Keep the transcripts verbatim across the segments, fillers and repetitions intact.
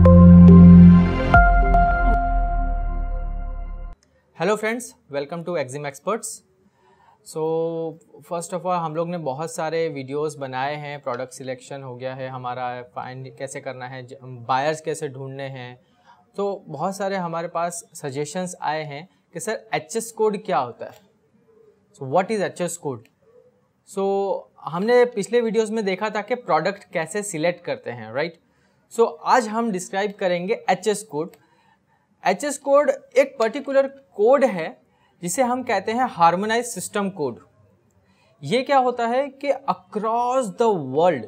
Hello friends, welcome to Exim experts. So first of all हम लोग ने बहुत सारे वीडियोस बनाए हैं। प्रोडक्ट सिलेक्शन हो गया है हमारा, फाइंड कैसे करना है, बायर्स कैसे ढूंढने हैं। तो बहुत सारे हमारे पास सजेशंस आए हैं कि सर एच एस कोड क्या होता है। So what is H S code. So हमने पिछले वीडियोस में देखा था कि प्रोडक्ट कैसे सिलेक्ट करते हैं, राइट। सो so, आज हम डिस्क्राइब करेंगे H S code. H S code एक पर्टिकुलर कोड है जिसे हम कहते हैं हार्मोनाइज सिस्टम कोड। ये क्या होता है कि अक्रॉस द वर्ल्ड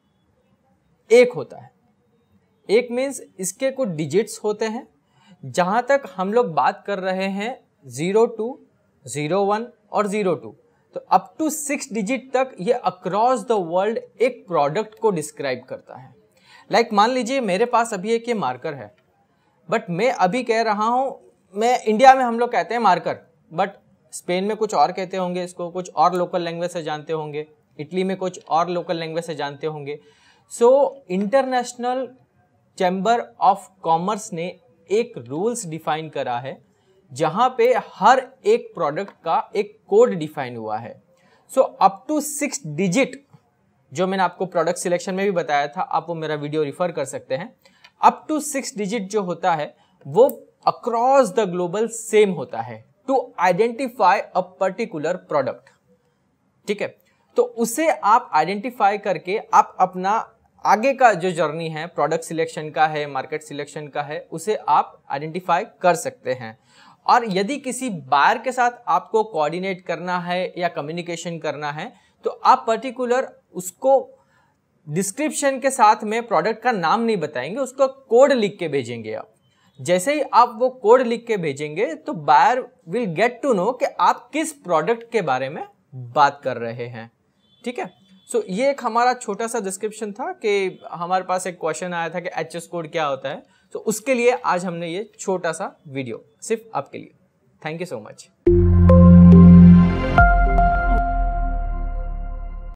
एक होता है। एक मीन्स इसके कुछ डिजिट्स होते हैं। जहां तक हम लोग बात कर रहे हैं जीरो टू जीरो वन और जीरो टू, तो अप टू सिक्स डिजिट तक ये अक्रॉस द वर्ल्ड एक प्रोडक्ट को डिस्क्राइब करता है। लाइक like, मान लीजिए मेरे पास अभी एक ये मार्कर है, बट मैं अभी कह रहा हूं, मैं इंडिया में हम लोग कहते हैं मार्कर, बट स्पेन में कुछ और कहते होंगे इसको, कुछ और लोकल लैंग्वेज से जानते होंगे, इटली में कुछ और लोकल लैंग्वेज से जानते होंगे। So international chamber of commerce ने एक रूल्स डिफाइन करा है जहां पे हर एक प्रोडक्ट का एक कोड डिफाइन हुआ है। So up to six digit, जो मैंने आपको प्रोडक्ट सिलेक्शन में भी बताया था, आप वो मेरा वीडियो रिफर कर सकते हैं। अप टू सिक्स डिजिट जो होता है वो अक्रॉस द ग्लोबल सेम होता है to identify a particular product. ठीक है, तो उसे आप आइडेंटिफाई करके आप अपना आगे का जो जर्नी है, प्रोडक्ट सिलेक्शन का है, मार्केट सिलेक्शन का है, उसे आप आइडेंटिफाई कर सकते हैं। और यदि किसी बायर के साथ आपको कोऑर्डिनेट करना है या कम्युनिकेशन करना है, तो आप पर्टिकुलर उसको डिस्क्रिप्शन के साथ में प्रोडक्ट का नाम नहीं बताएंगे, उसको कोड लिख के भेजेंगे। आप जैसे ही आप वो कोड लिख के भेजेंगे तो buyer will get to know कि आप किस प्रोडक्ट के बारे में बात कर रहे हैं। ठीक है, सो so, ये एक हमारा छोटा सा डिस्क्रिप्शन था कि हमारे पास एक क्वेश्चन आया था कि एच एस कोड क्या होता है। तो so, उसके लिए आज हमने ये छोटा सा वीडियो सिर्फ आपके लिए। Thank you so much.